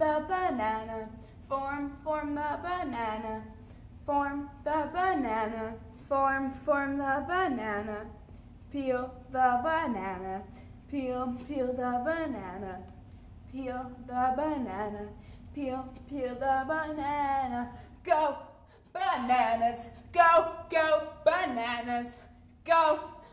the banana. Form the banana. Form the banana. Form the banana. Peel the banana. Peel the banana. Peel the banana. Peel the banana. Go bananas. Go bananas. Go